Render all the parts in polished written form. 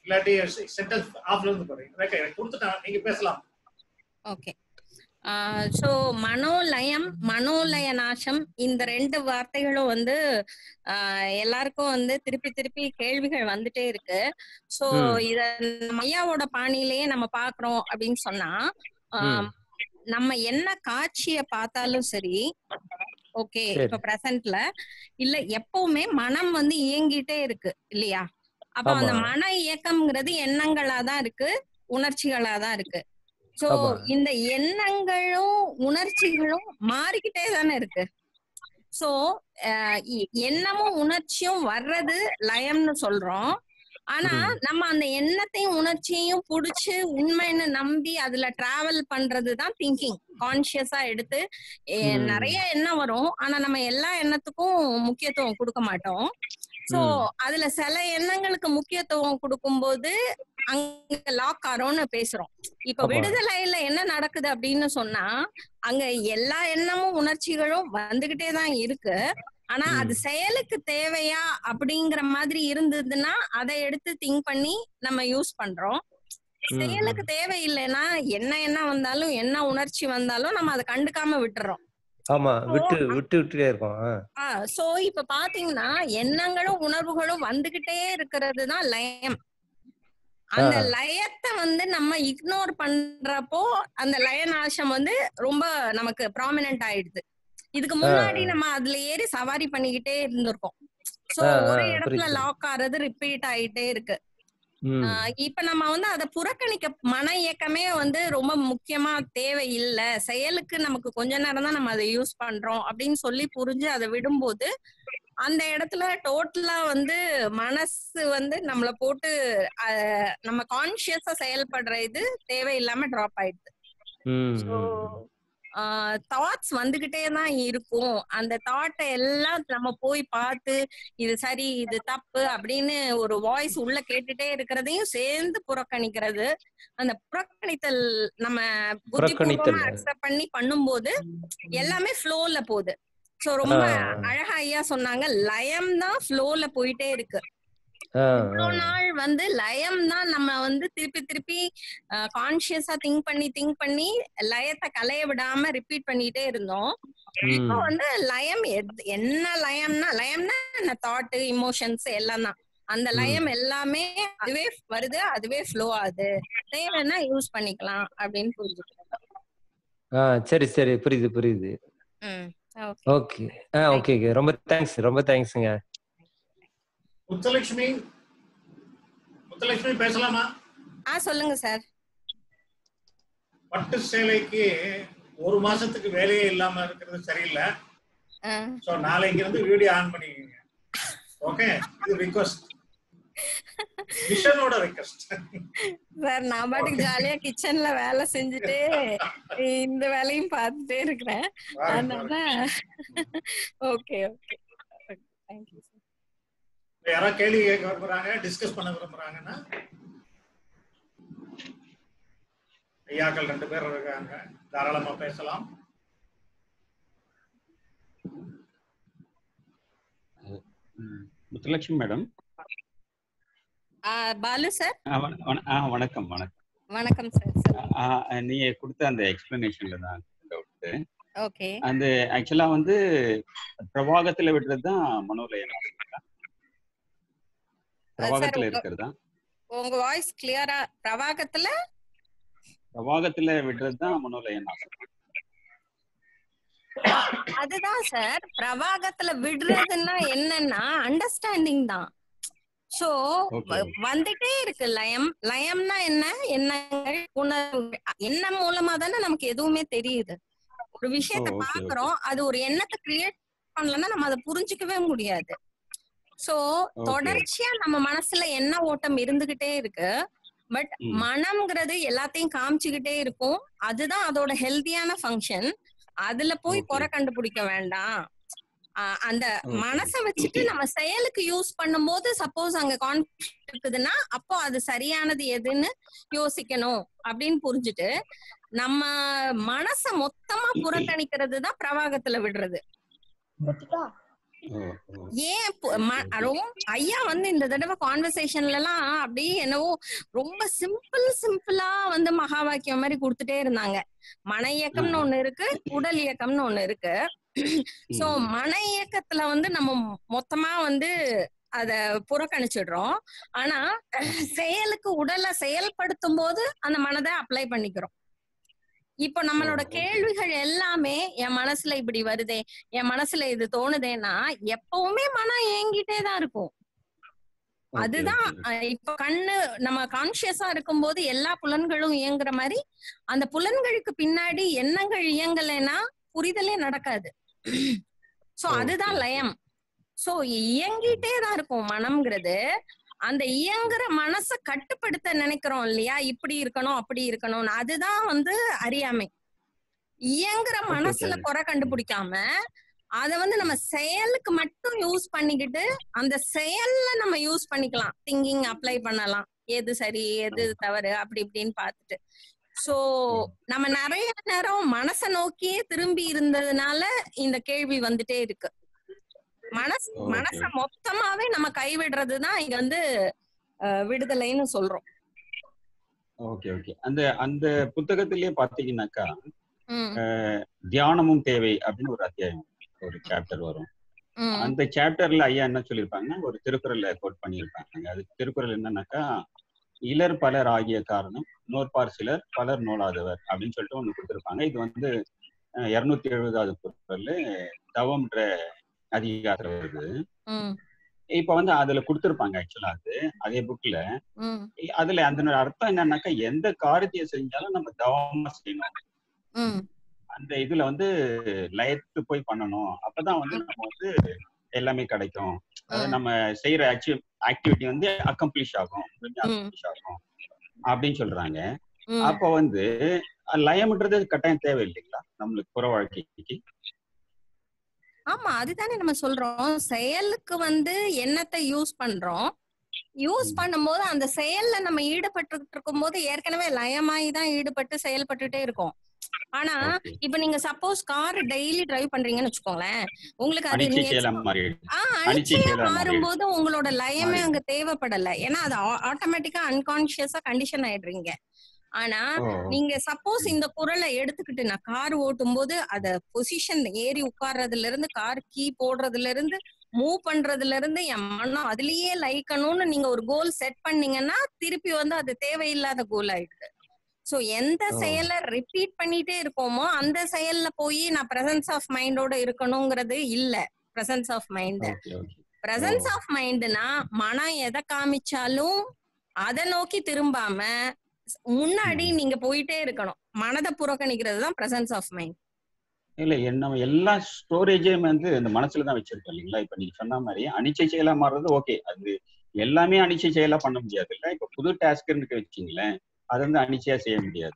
இல்லாட்டி சென்டென்ஸ் ஆஃப்ல இருந்து போறீங்க. ஓகே, கொடுத்துட்டேன், நீங்க பேசலாம். ஓகே. சோ மனோலயம், மனோலய நாசம், இந்த 2 வார்த்தைகளும் வந்து எல்லாருக்கும் வந்து திருப்பி திருப்பி கேள்விகள் வந்துட்டே இருக்கு. சோ இத ஐயாவோட பாணியிலேயே நம்ம பாக்குறோம் அப்படின்னு சொன்னா, நம்ம என்ன காட்சிய பார்த்தாலும் சரி, ஓகே, இப்ப பிரசன்ட்ல இல்ல எப்பவுமே மனம் வந்து இயங்கிட்டே இருக்கு இல்லையா? அப்ப அந்த மன இயக்கம்ங்கிறது எண்ணங்களா தான் இருக்கு, உணர்ச்சிகளா தான் இருக்கு. சோ இந்த எண்ணங்களும் உணர்ச்சிகளும் மாறிக்கிட்டே தானே இருக்கு. சோ எண்ணமும் உணர்ச்சியும் வர்றது லயம்னு சொல்றோம். ஆனா நம்ம அந்த எண்ணத்தையும் உணர்ச்சியையும் புடிச்சு உண்மைன்னு நம்பி அதுல டிராவல் பண்றதுதான் திங்கிங். கான்சியஸா எடுத்து நிறைய எண்ணம் வரும், ஆனா நம்ம எல்லா எண்ணத்துக்கும் முக்கியத்துவம் கொடுக்க மாட்டோம். சோ அதுல சில எண்ணங்களுக்கு முக்கியத்துவம் கொடுக்கும்போது அங்க லாக் ஆறோம்னு பேசுறோம். இப்ப விடுதலையில என்ன நடக்குது அப்படின்னு சொன்னா, அங்க எல்லா எண்ணமும் உணர்ச்சிகளும் வந்துகிட்டே தான் இருக்கு. ஆனா அது செயலுக்கு தேவையா அப்படிங்கிற மாதிரி இருந்ததுன்னா அதை எடுத்து திங்க் பண்ணி நம்ம யூஸ் பண்றோம். செயலுக்கு தேவையில்லைன்னா என்ன வந்தாலும் என்ன உணர்ச்சி வந்தாலும் நம்ம அதை கண்டுக்காம விட்டுறோம். ஆமா, விட்டுட்டே இருக்கோம். சோ இப்ப பாத்தீங்கன்னா எண்ணங்களும் உணர்வுகளும் வந்துகிட்டே இருக்கிறது தான் லயம். அந்த லயத்தை வந்து நம்ம இக்னோர் பண்றப்போ அந்த லயநாசம் வந்து ரொம்ப நமக்கு ப்ராமினன்ட் ஆயிடுது. இதுக்கு முன்னாடி நம்ம அதுல ஏறி சவாரி பண்ணிக்கிட்டே இருந்திருக்கோம். சோ ஒரு இடத்துல லாக் ஆறது ரிப்பீட் ஆயிட்டே இருக்கு. இப்ப நம்ம வந்து அதை புறக்கணிக்க, மன இயக்கமே வந்து ரொம்ப முக்கியமா தேவை இல்ல, செயலுக்கு நமக்கு கொஞ்ச நேரம் தான் நம்ம அதை யூஸ் பண்றோம் அப்படின்னு சொல்லி புரிஞ்சு அதை விடும்போது அந்த இடத்துல டோட்டலா வந்து மனசு வந்து நம்மள போட்டு நம்ம கான்சியஸா செயல்படுற இது தேவையில்லாம டிராப் ஆயிடுது. தாட்ஸ் வந்துகிட்டே தான் இருக்கும். அந்த தாட்டை எல்லாம் நம்ம போய் பார்த்து இது சரி இது தப்பு அப்படின்னு ஒரு வாய்ஸ் உள்ள கேட்டுட்டே இருக்கிறதையும் சேர்ந்து புறக்கணிக்கிறது. அந்த புறக்கணித்தல் நம்ம புத்திபூர்வமா அக்செப்ட் பண்ணி பண்ணும்போது எல்லாமே ஃப்ளோல போகுது. சோ ரொம்ப அழகா ஐயா சொன்னாங்க, லயம் தான் ஃப்ளோல போயிட்டே இருக்கு. இவ்வளவு நாள் வந்து லயம் தான் நம்ம வந்து திருப்பி திருப்பி கான்சியஸா திங்க் பண்ணி லயத்தை கலைய விடாம ரிப்பீட் பண்ணிட்டே இருந்தோம். இப்போ வந்து லயம் என்ன லயம்னா என்ன, தாட் இமோஷன்ஸ் எல்லாம் தான். அந்த லயம் எல்லாமே அதுவே வருது, அதுவே ஃப்ளோ ஆகுது, தேவைன்னா யூஸ் பண்ணிக்கலாம் அப்படின்னு புரிஞ்சுக்கிறேன். சரி சரி, புரியுது. ஓகே ஓகே, ரொம்ப தேங்க்ஸ்ங்க. முத்துலட்சுமி பேசலாமா? சொல்லுங்க சார். பட்டு சேலைக்கு ஒரு மாசத்துக்கு வேலையே இல்லாம இருக்கிறது சரியில்லை. சோ நாளைக்கு இருந்து வீடியோ ஆன் பண்ணிக்கங்க. ஓகே, இது ரிக்வெஸ்ட், மிஷனோட ரிக்வெஸ்ட் சார். நான் பாட்டுக்கு ஜாலியா கிச்சன்ல வேலை செஞ்சுட்டு இந்த வேலையும் பார்த்துட்டே இருக்கிறேன். அதனால ஓகே ஓகே, தேங்க்யூ சார். யாராவது கேள்வி கேட்க விரும்புறாங்க, டிஸ்கஸ் பண்ண விரும்புறாங்கன்னா ஐயாக்கள் 2 பேர் இருக்காங்க, தாராளமா பேசலாம். முத்துலட்சுமி மேடம். பாலு சார். வணக்கம். வணக்கம் சார். நீங்க கொடுத்த அந்த எக்ஸ்பிளனேஷன்ல தான் டவுட். ஓகே. அந்த ஆக்சுவலா வந்து பிரவாகத்துல விடுறது தான் மனோலயம். பிரவாகத்துல இருக்கிறதா? உங்க வாய்ஸ் கிளியரா. பிரவாகத்துல விடுறது தான் மனோலயம். அதுதான் சார். பிரவாகத்துல விடுறதுன்னா என்னன்னா அண்டர்ஸ்டாண்டிங் தான். சோ வந்துட்டே இருக்கு லயம். லயம்னா என்ன, எண்ணங்கள் உணர்வு, எண்ணம் மூலமா தானே நமக்கு எதுவுமே தெரியுது. ஒரு விஷயத்த பாக்குறோம், அது ஒரு எண்ணத்தை கிரியேட் பண்ணலன்னா நம்ம அதை புரிஞ்சுக்கவே முடியாது. சோ தொடர்ச்சியா நம்ம மனசுல எண்ண ஓட்டம் இருந்துகிட்டே இருக்கு. பட் மனம்ங்கிறது எல்லாத்தையும் காமிச்சுக்கிட்டே இருக்கும். அதுதான் அதோட ஹெல்தியான ஃபங்க்ஷன். அதுல போய் குறை கண்டுபிடிக்க வேண்டாம். அந்த மனசை வச்சுட்டு நம்ம செயலுக்கு யூஸ் பண்ணும்போது சப்போஸ் அங்க கான்ஃபிளிக்ட் இருக்குதுன்னா அப்போ அது சரியானது எதுன்னு யோசிக்கணும் அப்படின்னு புரிஞ்சுட்டு நம்ம மனசை மொத்தமா புறக்கணிக்கிறது தான் பிரவாகத்துல விடுறது. ஏன் ஐயா வந்து இந்த தடவை கான்வர்சேஷன்ல எல்லாம் அப்படியே என்னவோ ரொம்ப சிம்பிளா வந்து மகா வாக்கியம் மாதிரி கொடுத்துட்டே இருந்தாங்க. மன இயக்கம்னு ஒண்ணு இருக்கு, உடல் இயக்கம்னு ஒண்ணு இருக்கு. சோ மன இயக்கத்துல வந்து நம்ம மொத்தமா வந்து அத புறக்கணிச்சிடுறோம். ஆனா செயலுக்கு உடலை செயல்படுத்தும் போது அந்த மனதை அப்ளை பண்ணிக்கிறோம். இப்போ நம்மளோட கேள்விகள் எல்லாமே என் மனசுல இப்படி வருதே, என் மனசுல இது தோணுதேன்னா எப்பவுமே மனம் ஏங்கிட்டே தான் இருக்கும். அதுதான் இப்ப கண்ணு நம்ம கான்சியஸா இருக்கும் போது எல்லா புலன்களும் இயங்குற மாதிரி அந்த புலன்களுக்கு பின்னாடி எண்ணங்கள் இயங்கலைன்னா புரிதலே நடக்காது. சோ அதுதான் லயம். சோ இயங்கிட்டே தான் இருக்கும் மனம்ங்கிறது. அந்த இயங்குற மனசை கட்டுப்படுத்த நினைக்கிறோம் இல்லையா, இப்படி இருக்கணும் அப்படி இருக்கணும்னு, அதுதான் வந்து அறியாமை. இயங்குற மனசுல குறை கண்டுபிடிக்காம அத வந்து நம்ம செயலுக்கு மட்டும் யூஸ் பண்ணிக்கிட்டு அந்த செயல்ல நம்ம யூஸ் பண்ணிக்கலாம், திங்கிங் அப்ளை பண்ணலாம், எது சரி எது தவறு அப்படி இப்படின்னு பார்த்துட்டு. சோ நம்ம நிறைய நேரம் மனசை நோக்கியே திரும்பி இருந்ததுனால இந்த கேள்வி வந்துட்டே இருக்கு. மனச மொத்தமாவே நம்ம கைவிடுறதுதான் இங்க வந்து விடுதலைன்னு சொல்றோம். Okay okay. அந்த அந்த புத்தகத்திலேயே பாத்தீங்கன்னாக்கா தியானமும் தேவை அப்படின்னு ஒரு அத்தியாயம், ஒரு சாப்டர் வரும். அந்த சாப்டர்ல ஐயா என்ன சொல்லியிருப்பாங்கன்னா, ஒரு திருக்குறளை கோட் பண்ணியிருப்பாங்க. அது திருக்குறள் என்னன்னாக்கா, இலர் பலர் ஆகிய காரணம் நோற்பார் சிலர் பலர் நோலாதவர் அப்படின்னு சொல்லிட்டு ஒண்ணு கொடுத்திருப்பாங்க. இது வந்து 270வது குறள் தவம்ன்ற அதிகாரத்துல வருது. இப்ப வந்து அதுல கொடுத்திருப்பாங்க ஆக்சுவலா அதே புக்ல. அதுல அந்த அர்த்தம் என்னன்னாக்கா, எந்த காரியத்தை செஞ்சாலும் நம்ம தவமா செய்யணும், அந்த இதுல வந்து லயத்து போய் பண்ணணும், அப்பதான் வந்து நம்ம வந்து எல்லாமே கிடைக்கும், அதாவது நம்ம செய்யற ஆக்டிவிட்டி வந்து அக்கம்ப்ளிஷ் ஆகும் அப்படின்னு சொல்றாங்க. அப்ப வந்து லயம்ன்றது கட்டாயம் தேவை இல்லைங்களா நம்மளுக்கு புற வாழ்க்கைக்கு? ஆமா, அதுதானே நம்ம சொல்றோம். செயலுக்கு வந்து எண்ணத்தை யூஸ் பண்றோம். யூஸ் பண்ணும்போது அந்த செயல்ல நம்ம ஈடுபட்டு இருக்கும் போது ஏற்கனவே லயமாயி தான் ஈடுபட்டு செயல்பட்டுட்டே இருக்கோம். ஆனா இப்ப நீங்க சப்போஸ் கார் டெய்லி டிரைவ் பண்றீங்கன்னு வச்சுக்கோங்களேன், உங்களுக்கு அது அனிச்சையா மாறும்போது உங்களோட லயமே அங்க தேவைப்படல. ஏன்னா அது ஆட்டோமேட்டிக்கா அன்கான்சியஸா கண்டிஷன் ஆயிடுறீங்க. ஆனா நீங்க சப்போஸ் இந்த குறளை எடுத்துக்கிட்டு நான் கார் ஓட்டும் போது அத பொசிஷன் ஏறி உட்கார்றதுல இருந்து கார் கீ போடுறதுல இருந்து மூவ் பண்றதுல இருந்து என் மனம் அதுலயே லைக்கணும்னு நீங்க ஒரு கோல் செட் பண்ணீங்கன்னா திருப்பி வந்து அது தேவையில்லாத கோல் ஆயிடுது. சோ எந்த செயலை ரிப்பீட் பண்ணிட்டே இருக்கோமோ அந்த செயல்ல போய் நான் பிரசன்ஸ் ஆஃப் மைண்டோட இருக்கணுங்கிறது இல்ல. Presence of mind presence of மைண்ட்னா மனம் எதை காமிச்சாலும் அதை நோக்கி திரும்பாம முன்னாடி நீங்க போயிட்டே இருக்கணும். மனதை புறக்கணிக்கிறது தான் பிரசன்ஸ் ஆஃப் மைண்ட். இல்ல நம்ம எல்லா ஸ்டோரேஜையும் வந்து இந்த மனசுலதான் வச்சிருக்கோம் இல்லைங்களா? இப்ப நீங்க சொன்ன மாதிரி அனிச்சை செயலா மாறுறது ஓகே, அது எல்லாமே அனிச்சை செயலா பண்ண முடியாது இல்ல. இப்ப புது டாஸ்க்ன்னு வச்சுங்களேன், அது வந்து அனிச்சையா செய்ய முடியாது.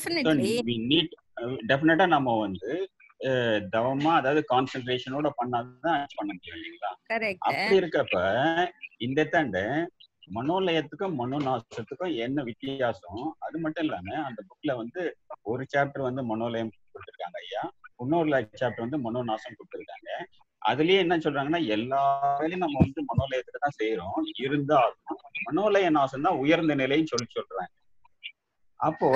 டெஃபினட்டா நம்ம வந்து தவமா, அதாவது கான்சென்ட்ரேஷனோட பண்ணாதான் பண்ண முடியும் இல்லைங்களா? அப்படி இருக்கப்ப இந்த தாண்ட மனோலயத்துக்கும் மனோநாசத்துக்கும் என்ன வித்தியாசம்? அது மட்டும் இல்லாம அந்த புக்ல வந்து ஒரு சாப்டர் வந்து மனோலயம் கொடுத்திருக்காங்க ஐயா, இன்னொரு சாப்டர் வந்து மனோநாசம் கொடுத்திருக்காங்க. அதுலயே என்ன சொல்றாங்கன்னா, எல்லா வேலையும் நம்ம வந்து மனோலயத்துல தான் செய்யறோம், இருந்தாலும் மனோலய நாசம் தான் உயர்ந்த நிலைன்னு சொல்றாங்க. அப்போ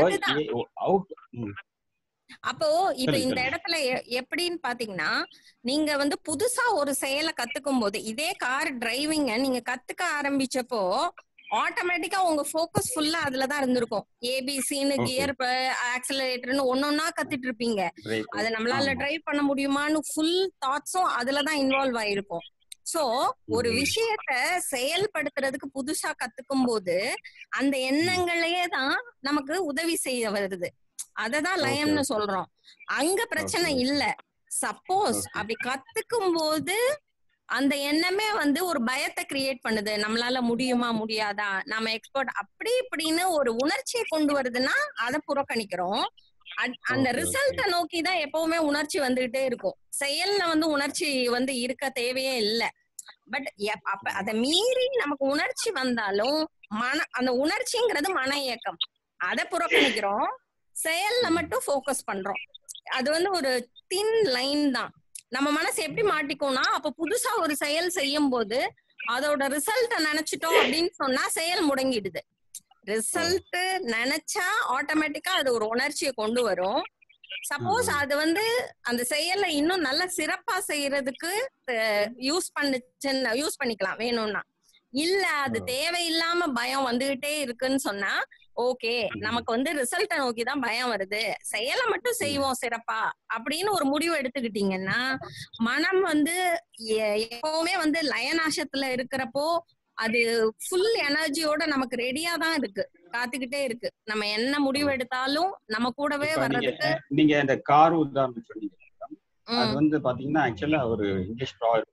அப்போ இப்ப இந்த இடத்துல எப்படின்னு பாத்தீங்கன்னா, நீங்க வந்து புதுசா ஒரு செயலை கத்துக்கும் போது, இதே கார் டிரைவிங்க நீங்க கத்துக்க ஆரம்பிச்சப்போ ஆட்டோமேட்டிக்கா உங்க போக்கஸ் ஃபுல்லா அதுலதான் இருந்திருக்கும். ஏபிசின்னு கியர் ஆக்சிலரேட்டர்னு ஒன்னொன்னா கத்துட்டு இருப்பீங்க. அதை நம்மளால டிரைவ் பண்ண முடியுமான்னு ஃபுல் தாட்ஸும் அதுலதான் இன்வால்வ் ஆயிருக்கும். சோ ஒரு விஷயத்த செயல்படுத்துறதுக்கு புதுசா கத்துக்கும் போது அந்த எண்ணங்களையே தான் நமக்கு உதவி செய்ய வருது. அததான் லயம்னு சொல்றோம். அங்க பிரச்சனை இல்ல. சப்போஸ் அப்படி கத்துக்கும் போது அந்த எண்ணமே வந்து ஒரு பயத்தை கிரியேட் பண்ணுது, நம்மளால முடியுமா முடியாதா, நாம எக்ஸ்பர்ட் அப்படி இப்படின்னு ஒரு உணர்ச்சியை கொண்டு வருதுன்னா அதை புறக்கணிக்கிறோம். அந்த ரிசல்ட்டை நோக்கி தான் எப்பவுமே உணர்ச்சி வந்துகிட்டே இருக்கும். செயல்ல வந்து உணர்ச்சி வந்து இருக்க தேவையே இல்லை. பட் அப்ப அதை மீறி நமக்கு உணர்ச்சி வந்தாலும் அந்த உணர்ச்சிங்கிறது மன இயக்கம், அதை புறக்கணிக்கிறோம், செயல்ல மட்டும் போக்கஸ் பண்றோம். அது வந்து ஒரு தின் லைன் தான். நம்ம மனசு எப்படி மாட்டிக்கும்னா, அப்ப புதுசா ஒரு செயல் செய்யும் போது அதோட ரிசல்ட்ட நினைச்சிட்டோம் அப்படின்னு சொன்னா செயல் முடங்கிடுது. ரிசல்ட் நினைச்சா ஆட்டோமேட்டிக்கா அது ஒரு உணர்ச்சியை கொண்டு வரும். சப்போஸ் அது வந்து அந்த செயலை இன்னும் நல்ல சிறப்பா செய்யறதுக்கு யூஸ் பண்ணிக்கலாம் வேணும்னா. இல்ல அது தேவையில்லாம பயம் வந்துகிட்டே இருக்குன்னு சொன்னா, ஓகே நமக்கு வந்து ரிசல்ட்ட நோக்கிதான் பயம் வருது, செயலை மட்டும் செய்வோம் சிறப்பா அப்படின்னு ஒரு முடிவு எடுத்துக்கிட்டீங்கன்னா, மனம் வந்து எப்பவுமே வந்து லயநாசத்துல இருக்கிறப்போ அது ஃபுல் எனர்ஜியோட நமக்கு ரெடியா தான் இருக்கு, காத்துக்கிட்டே இருக்கு. நம்ம என்ன முடிவு எடுத்தாலும் நம்ம கூடவே வர்றதுக்கு. நீங்க அந்த கார் உதாரணம் சொன்னீங்க, அது வந்து பாத்தீங்கன்னா ஆக்சுவலா ஒரு இங்கிலீஷ்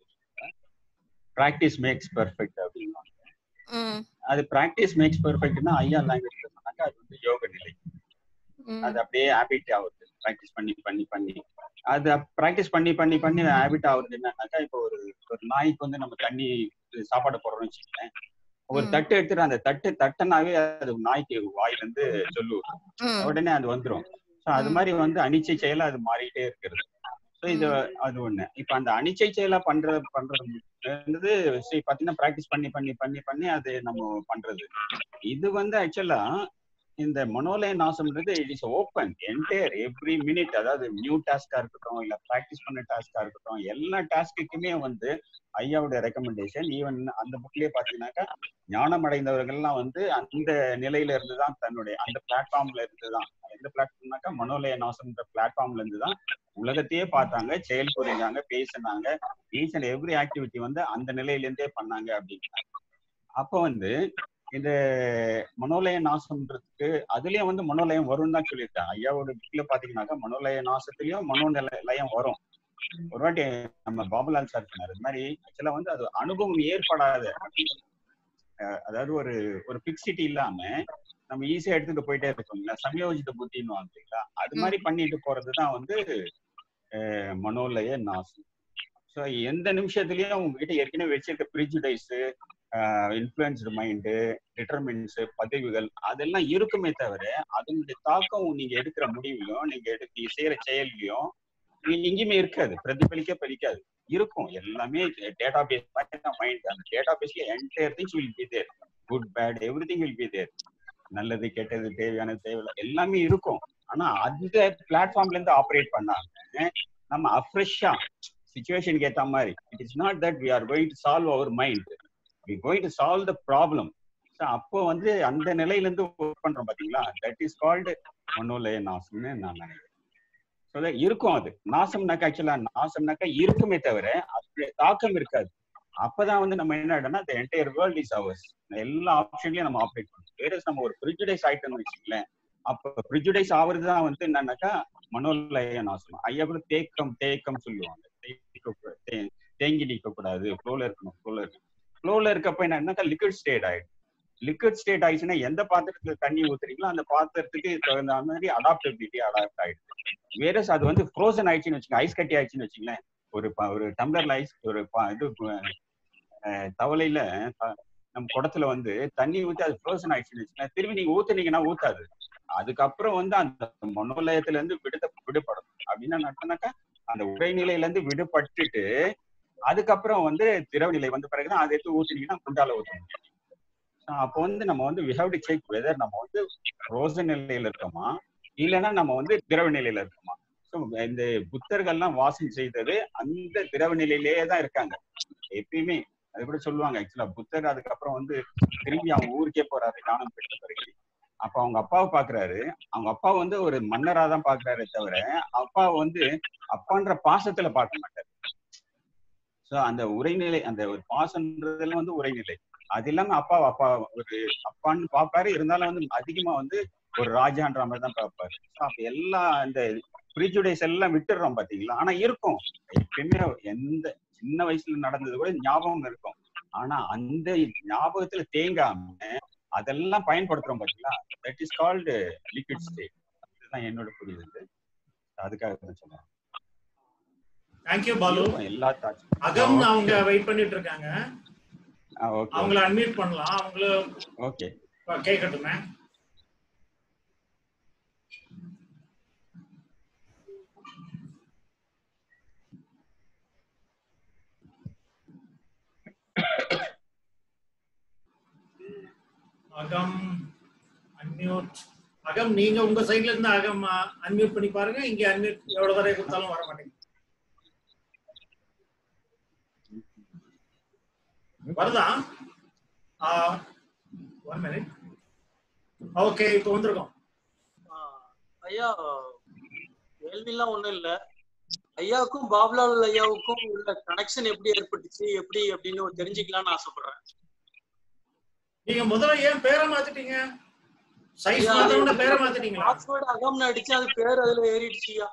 பிராக்டிஸ் மேக்ஸ் பெர்ஃபெக்ட் அப்படின்னா, அது பிராக்டிஸ் மேக்ஸ் பெர்ஃபெக்ட்னா ஐயா லாங்குவேஜ்ல சொன்னாங்க அது வந்து யோக நிலை. அது அப்படியே ஹேபிட் ஆகுது, ப்ராக்டிஸ் பண்ணி பண்ணி பண்ணி அது ப்ராக்டிஸ் பண்ணி பண்ணி பண்ணி ஹேபிட் ஆகுறது. என்னன்னாக்கா இப்போ ஒரு நாய்க்கு வந்து நம்ம தண்ணி சாப்பாடு போடுறோம்னு வச்சுக்கோங்களேன், ஒரு தட்டு எடுத்துட்டு அந்த தட்டுனாவே அது நாய்க்கு வாயில இருந்து சொல்லுவோம், உடனே அது வந்துடும். ஸோ அது மாதிரி வந்து அனிச்சை செயலா அது மாறிட்டே இருக்கிறது. ஸோ இது அது ஒண்ணு. இப்ப அந்த அனிச்சை செயலா பண்றது பாத்தீங்கன்னா ப்ராக்டிஸ் பண்ணி பண்ணி பண்ணி பண்ணி அது நம்ம பண்றது. இது வந்து ஆக்சுவலா இந்த மனோலய நாசம்ன்றது it is open entire every minute. அதாவது நியூ டாஸ்கா இருக்கட்டும், இல்ல ப்ராக்டிஸ் பண்ண டாஸ்கா இருக்கட்டும், எல்லா டாஸ்க்குமே வந்து ஐயாவுடைய ரெக்கமெண்டேஷன். ஈவன் அந்த புக்லயே பாத்தீங்கன்னாக்கா ஞானம் அடைந்தவர்கள்லாம் வந்து அந்த நிலையில இருந்துதான், தன்னுடைய அந்த பிளாட்ஃபார்ம்ல இருந்துதான், எந்த பிளாட்ஃபார்ம்னாக்கா மனோலய நாசம்ன்ற பிளாட்ஃபார்ம்ல இருந்துதான் உலகத்தையே பார்த்தாங்க, செயல் புரிஞ்சாங்க, பேசினாங்க, ஈச் அண்ட் எவ்ரி ஆக்டிவிட்டி வந்து அந்த நிலையில இருந்தே பண்ணாங்க அப்படின்னாங்க. அப்ப வந்து இந்த மனோலய நாசம்ன்றதுக்கு அதுலயும் வந்து மனோலயம் வரும்னு தான் சொல்லியிருக்காங்க. ஐயாவோட புக்ல பாத்தீங்கன்னாக்கா மனோலய நாசத்திலயும் மனோலயம் வரும். ஒரு வாட்டி நம்ம பாபுலால் சார் சொன்னார், இது மாதிரி ஆக்சுவலா வந்து அது அனுபவம் ஏற்படாத அப்படின்னு. அதாவது ஒரு பிக்சிட்டி இல்லாம நம்ம ஈஸியா எடுத்துட்டு போயிட்டே இருக்கோங்களா, சமயோஜித புத்தின்னு வாங்குறீங்களா, அது மாதிரி பண்ணிட்டு போறதுதான் வந்து மனோலய நாசம். ஸோ எந்த நிமிஷத்துலயும் உங்ககிட்ட ஏற்கனவே வச்சிருக்க ப்ரிஜுடைஸ், இன்ஃப்ளூயன்ஸ்டு மைண்டு, டிட்டர்மின்ஸ், பதிவுகள் அதெல்லாம் இருக்குமே தவிர அதனுடைய தாக்கம் நீங்க எடுக்கிற முடிவிலும் நீங்க செய்யற செயல்லையும் எங்கேயுமே இருக்காது, பிரதிபலிக்காது. இருக்கும் எல்லாமே டேட்டா பேஸ் மைண்ட். அந்த டேட்டா பேஸ்ல entire things will be there, good bad everything will be there. நல்லது கெட்டது தேவையானது தேவையில்லை எல்லாமே இருக்கும். ஆனா அந்த பிளாட்ஃபார்ம்ல இருந்து ஆப்ரேட் பண்ணாங்க நம்ம அஃப்ரெஷ்ஷா சிச்சுவேஷனுக்கு ஏற்ற மாதிரி. It is not that we are going to solve our mind, we going to solve the problem. அப்போ வந்து அந்த நிலையில இருந்து ஒர்க் பண்றோம் பாத்தீங்களா, தட் இஸ் கால்டு மனோலய நாசம்னு நான் நினைக்கிறேன். இருக்கும் அது நாசம்னாக்கா, ஆக்சுவலா நாசம்னாக்கா இருக்குமே தவிர அதோடைய தாக்கம் இருக்காது. அப்பதான் வந்து நம்ம என்ன ஆயிடும்னா the entire world is ours, எல்லா ஆப்ஷன்லயும் நம்ம ஆப்ரேட் பண்ணணும். வேற நம்ம ஒரு ப்ரிஜுடைஸ் ஆயிட்டோம்னு வச்சுக்கலேன், அப்ப ப்ரிஜுடைஸ் ஆகுறதுதான் வந்து என்னன்னாக்கா மனோலய நாசம். ஐயா கூட தேக்கம் சொல்லுவாங்க, தேங்கி நிற்க கூடாது, ஃப்ளோல இருக்கணும். ஃப்ளோல இருக்கப்ப என்னன்னாக்கா லிக்விட் ஸ்டேட் ஆயிடும். லிக்விட் ஸ்டேட் ஆயிடுச்சுன்னா எந்த பாத்திரத்துல தண்ணி ஊத்துறீங்களோ அந்த பாத்திரத்துக்கு தகுந்த மாதிரி அடாப்டபிலிட்டி அடாப்ட் ஆயிடுது. வேற அது வந்து ஃப்ரோசன் ஆயிடுச்சுன்னு வச்சுக்கோங்க, ஐஸ் கட்டி ஆயிடுச்சுன்னு வச்சுங்களேன், ஒரு டம்ளர்ல ஐஸ், ஒரு இது தவளையில நம்ம குடத்துல வந்து தண்ணி ஊற்றி அது ஃப்ரோசன் ஆயிடுச்சுன்னு வச்சுக்கோங்க, திரும்பி நீங்க ஊத்துனீங்கன்னா ஊத்தாது. அதுக்கப்புறம் வந்து அந்த மனோலயத்துல இருந்து விடுபடும். அப்படின்னா நடத்தினாக்கா அந்த உரைநிலையில இருந்து விடுபட்டுட்டு அதுக்கப்புறம் வந்து திரவ நிலை வந்த பிறகுதான் அதை எடுத்து ஊத்துனீங்கன்னா குண்டால ஊற்றணும். அப்போ வந்து நம்ம வந்து we have to check whether நம்ம வந்து ஃப்ரோசன் நிலையில இருக்கோமா இல்லைன்னா நம்ம வந்து திரவ நிலையில இருக்கோமா. ஸோ இந்த புத்தர்கள்லாம் வாசம் செய்தது அந்த திரவ நிலையிலேயே தான் இருக்காங்க எப்பயுமே. அது கூட சொல்லுவாங்க ஆக்சுவலா புத்தர் அதுக்கப்புறம் வந்து திரும்பி அவங்க ஊருக்கே போறாரு ஞானம் பெற்ற பிறகு. அப்ப அவங்க அப்பாவை பாக்குறாரு, அவங்க அப்பா வந்து ஒரு மன்னரா தான் பாக்குறாரு தவிர அப்பாவை வந்து அப்பான்ற பாசத்துல பார்க்க மாட்டாரு. ஸோ அந்த உரைநிலை, அந்த ஒரு பாசன்றதெல்லாம் வந்து உரைநிலை. அது இல்லாம அப்பா ஒரு அப்பான்னு பாப்பாரு, இருந்தாலும் வந்து அதிகமா வந்து ஒரு ராஜான்ற மாதிரி தான் பார்ப்பாரு. அப்ப எல்லாம் இந்த ப்ரிஜுடைஸ் எல்லாம் விட்டுடுறோம் பாத்தீங்களா. ஆனா இருக்கும் எப்பயுமே, எந்த சின்ன வயசுல நடந்தது கூட ஞாபகம் இருக்கும். ஆனா அந்த ஞாபகத்துல தேங்காம அதெல்லாம் பயன்படுத்துறோம் பாத்தீங்களா, that is called liquid state. இதுதான் என்னோட புரியுது, அதுக்காக தான் சொல்றேன். Thank you Balu. எல்லா அகம் அவங்க வெயிட் பண்ணிட்டு இருக்காங்க, அவங்கள அன்மியூட் பண்ணலாம். அவங்கள ஓகே கேட்கட்டுமே. அகம் அன்மியூட். அகம் நீங்க உங்க சைடுல இருந்து அகம் அன்மியூட் பண்ணி பாருங்க. இங்க அன்மியூட் எவ்வளவு தடவை கொடுத்தாலும் வர மாட்டேங்குது. வருதா? 1 minute. ஓகே, இப்போ வந்திருக்கோம். ஐயா கேள்விலாம் ஒண்ணும் இல்ல. ஐயாவுக்கும் பாபுலால் ஐயாவுக்கும் உள்ள கனெக்ஷன் எப்படி ஏற்பட்டுச்சு, எப்படி அப்படின்னு தெரிஞ்சுக்கலாம்னு ஆசைப்படுறேன். நீங்க முதல்ல ஏன் பேரை மாத்திட்டீங்க? சைஸ் மாத்தணும்னா பேரை மாத்திட்டீங்களா? பாஸ்வேர்ட் அகம்னு அடிச்சு அது பேர் அதுல ஏறிடுச்சுயா.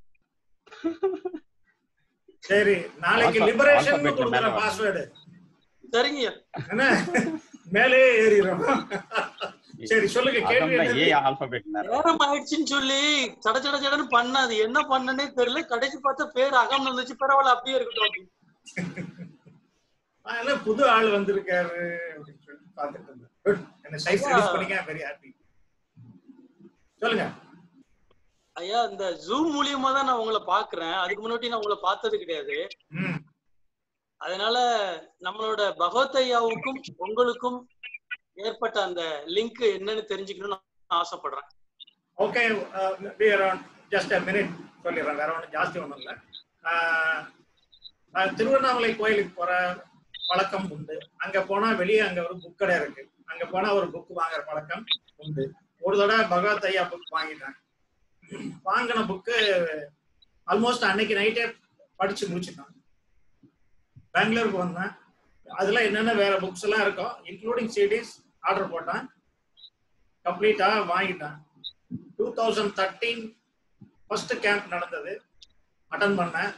சரி, நாளைக்கு லிபரேஷன் கொடுக்குற பாஸ்வேர்டு. சரிங்க. என்ன மேலே ஏறிடும். சரி சொல்லுங்க, கேள்வி என்ன? ஏ ஆல்பபெட் நேரம் ஆயிடுச்சுன்னு சொல்லி சட சட சடன்னு பண்ணாது, என்ன பண்ணனே தெரியல. கடைசி பார்த்தா பேர் அகம் வந்துச்சு. பரவாயில்ல, அப்படியே இருக்கட்டும். புது ஆள் வந்திருக்காரு அப்படின்னு சொல்லி பாத்துட்டு இருந்தேன். என்ன சைஸ் ரிலீஸ் பண்ணீங்க, வெரி ஹாப்பி. சொல்லுங்க ஐயா. இந்த ஜூம் மூலியமா தான் நான் உங்களை பாக்குறேன். அதுக்கு முன்னாடி நான் உங்களை பார்த்தது கிடையாது. அதனால நம்மளோட பகவத் ஐயாவுக்கும் உங்களுக்கும் ஏற்பட்ட அந்த லிங்க் என்னன்னு தெரிஞ்சுக்கணும்னு ஆசைப்படுறேன். ஓகே, ஜஸ்ட் a minute சொல்லிடுறேன். வேற ஒன்றும் ஜாஸ்தி ஒன்றும் இல்லை. திருவண்ணாமலை கோயிலுக்கு போற பழக்கம் உண்டு. அங்க போனா வெளியே அங்க ஒரு புக் கடை இருக்கு. அங்க போனா ஒரு புக் வாங்குற பழக்கம் உண்டு. ஒரு தடவை பகவத் ஐயா புக் வாங்கிட்டேன். வாங்கின புக்கு ஆல்மோஸ்ட் அன்னைக்கு நைட்டே படிச்சு முடிச்சுட்டேன். பெங்களூருக்கு வந்தேன். அதுல என்னென்ன வேற புக்ஸ் எல்லாம் இருக்கும், இன்க்ளூடிங் சிடிஸ் ஆர்டர் போட்டேன். கம்ப்ளீட்டா வாங்கிட்டேன். 2013 ஃபர்ஸ்ட் கேம்ப் நடந்தது, அட்டன் பண்ணேன்.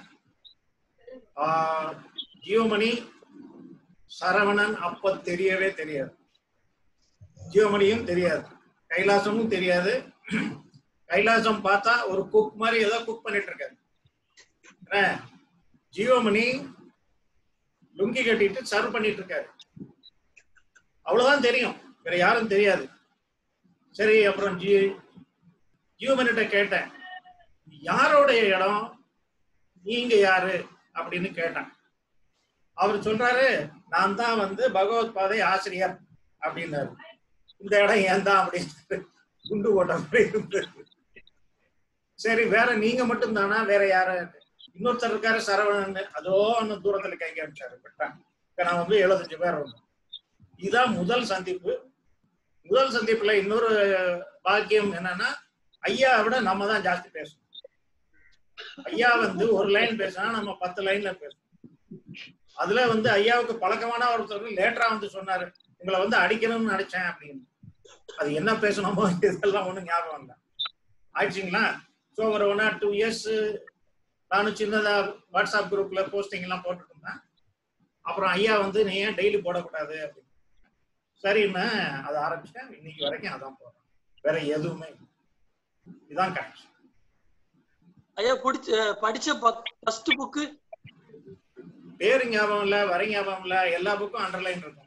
ஜியோமணி சரவணன் அப்ப தெரியவே தெரியாது. ஜியோமணியும் தெரியாது, கைலாசமும் தெரியாது. கைலாசம் பார்த்தா ஒரு குக் மாதிரி ஏதோ குக் பண்ணிட்டு இருக்காரு. ஜியோமணி லுங்கி கட்டிட்டு சர்வ் பண்ணிட்டு இருக்காரு. அவ்வளவுதான் தெரியும், வேற யாரும் தெரியாது. சரி, அப்புறம் ஜியோமணிட்ட கேட்டேன், யாரோடைய இடம், நீங்க யாரு அப்படின்னு கேட்டேன். அவர் சொல்றாரு, நான் தான் பகவத் பாதை ஆசிரியர் அப்படின்னாரு. இந்த இடம் ஏன் தான் அப்படின்னு குண்டு போட்ட மாதிரி இருந்தது. சரி, வேற நீங்க மட்டும் தானா, வேற யாரு? இன்னொருத்தர் இருக்காரு சரவணன், அதோ ஒன்னும் தூரத்துல கை காமிச்சாரு. இப்ப நான் 75 பேர் இருந்தோம். இதுதான் முதல் சந்திப்பு. முதல் சந்திப்புல இன்னொரு பாக்கியம் என்னன்னா, ஐயா விட நம்ம தான் ஜாஸ்தி பேசணும். ஐயா ஒரு லைன் பேசினா நம்ம 10 லைன்ல பேசணும். அதுல ஐயாவுக்கு பழக்கமான ஒருத்தர் லேட்டரா சொன்னாரு, உங்களை அடிக்கணும்னு நினைச்சேன் அப்படின்னு. அது என்ன பேசணுமோ இதெல்லாம் ஒண்ணும் ஞாபகம் இல்லை. ஆயிடுச்சுங்களா? ஸோ ஒரு 1 or 2 years நானும் சின்னதா வாட்ஸ்அப் குரூப்ல போஸ்டிங் எல்லாம் போட்டுட்டு இருந்தேன். அப்புறம் ஐயா நீ ஏன் டெய்லி போடக்கூடாது அப்படின்னு சரின்னு அதை ஆரம்பிச்சேன். இன்னைக்கு வரைக்கும் அதான் போடுறேன், வேற எதுவுமே. இதுதான் கனெக்ஷன். ஐயா படிச்ச ஃபர்ஸ்ட் புக் பேரு ஞாபகம் இல்ல, வரை ஞாபகம் இல்ல, எல்லா புக்கும் அண்டர்லைன் இருக்கும்.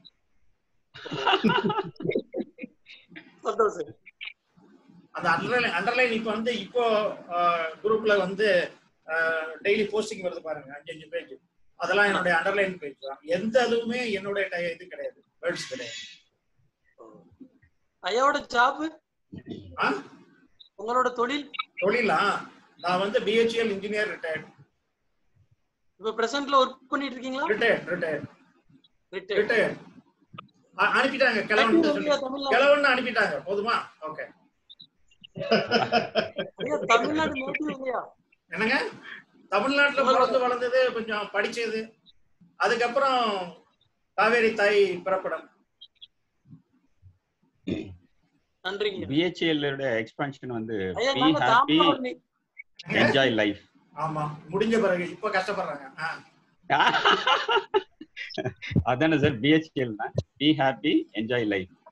அந்த அண்டர்லைன் இப்போ குரூப்ல டெய்லி போஸ்டிங் வருது பாருங்க, 5 பேஜ். அதெல்லாம் என்னுடைய அண்டர்லைன் பேஜ் தான். எந்த அதுவுமே என்னுடைய இது கிடையாது, வேர்ட்ஸ் கிடையாது. ஐயாவோட ஜாப், உங்களோட தொழிலா? நான் BHEL இன்ஜினியர், ரிட்டையர்ட். இப்ப பிரசன்ட்ல வர்க் பண்ணிட்டு இருக்கீங்களா? ரிட்டையர்ட். அனுப்பிட்டாங்க, கிளவன் அனுப்பிட்டாங்க. போதுமா? ஓகே. தமிழ்நாடு நேட்டிவ் இல்லையா? என்னங்க? தமிழ்நாட்டுல பிறந்து வளர்ந்தது, கொஞ்சம் படிச்சது. அதுக்கப்புறம் காவேரி தாய் பிறப்பிடம். நன்றிங்க. BHEL ஓட expansion be happy enjoy life. ஆமா, முடிஞ்ச பிறகு இப்ப கஷ்டப்படுறாங்க. அதானே சார் BHEL னா be happy enjoy life.